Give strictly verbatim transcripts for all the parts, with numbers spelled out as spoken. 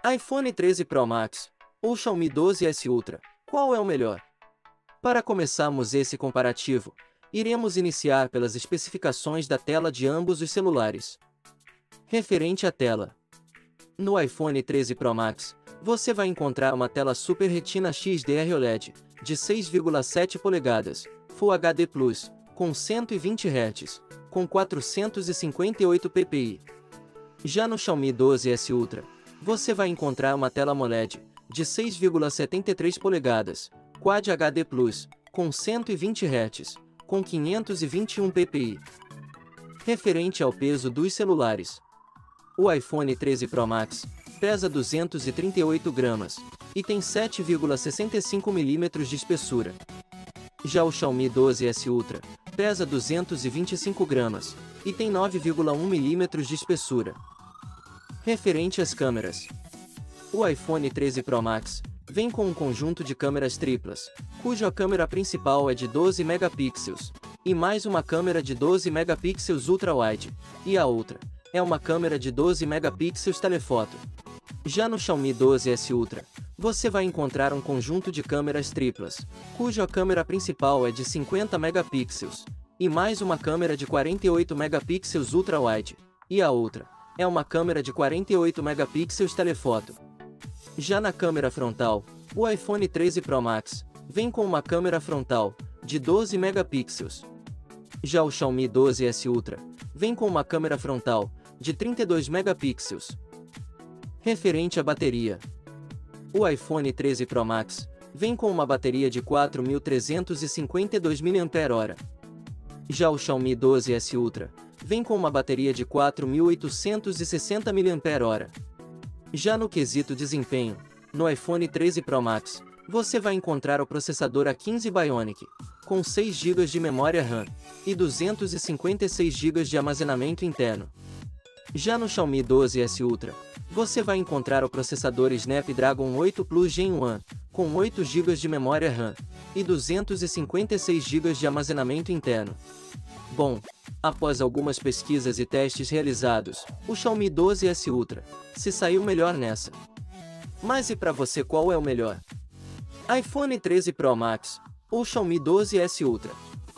iPhone treze Pro Max ou Xiaomi doze S Ultra, qual é o melhor? Para começarmos esse comparativo, iremos iniciar pelas especificações da tela de ambos os celulares. Referente à tela. No iPhone treze Pro Max, você vai encontrar uma tela Super Retina X D R OLED, de seis vírgula sete polegadas, Full H D Plus, com cento e vinte hertz, com quatrocentos e cinquenta e oito ppi. Já no Xiaomi doze S Ultra, você vai encontrar uma tela AMOLED, de seis vírgula setenta e três polegadas, Quad H D Plus, com cento e vinte hertz, com quinhentos e vinte e um ppi. Referente ao peso dos celulares. O iPhone treze Pro Max pesa duzentos e trinta e oito gramas e tem sete vírgula sessenta e cinco milímetros de espessura. Já o Xiaomi doze S Ultra pesa duzentos e vinte e cinco gramas e tem nove vírgula um milímetros de espessura. Referente às câmeras. O iPhone treze Pro Max vem com um conjunto de câmeras triplas, cuja câmera principal é de doze megapixels, e mais uma câmera de doze megapixels ultra-wide, e a outra é uma câmera de doze megapixels telefoto. Já no Xiaomi doze S Ultra, você vai encontrar um conjunto de câmeras triplas, cuja câmera principal é de cinquenta megapixels, e mais uma câmera de quarenta e oito megapixels ultra-wide, e a outra é uma câmera de quarenta e oito megapixels telefoto. Já na câmera frontal, o iPhone treze Pro Max vem com uma câmera frontal de doze megapixels. Já o Xiaomi doze S Ultra vem com uma câmera frontal de trinta e dois megapixels. Referente à bateria. O iPhone treze Pro Max vem com uma bateria de quatro mil trezentos e cinquenta e dois miliampères-hora. Já o Xiaomi doze S Ultra vem com uma bateria de quatro mil oitocentos e sessenta miliampères-hora. Já no quesito desempenho, no iPhone treze Pro Max, você vai encontrar o processador A quinze Bionic, com seis gigas de memória RAM e duzentos e cinquenta e seis gigas de armazenamento interno. Já no Xiaomi doze S Ultra, você vai encontrar o processador Snapdragon oito Plus Gen um, com oito gigas de memória RAM e duzentos e cinquenta e seis gigas de armazenamento interno. Bom, após algumas pesquisas e testes realizados, o Xiaomi doze S Ultra se saiu melhor nessa. Mas e para você, qual é o melhor? iPhone treze Pro Max ou Xiaomi doze S Ultra?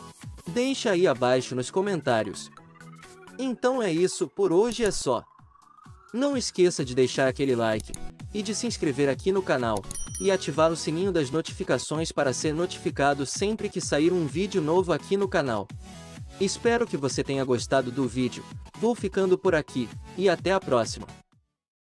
Deixa aí abaixo nos comentários. Então é isso, por hoje é só. Não esqueça de deixar aquele like e de se inscrever aqui no canal e ativar o sininho das notificações para ser notificado sempre que sair um vídeo novo aqui no canal. Espero que você tenha gostado do vídeo. Vou ficando por aqui e até a próxima.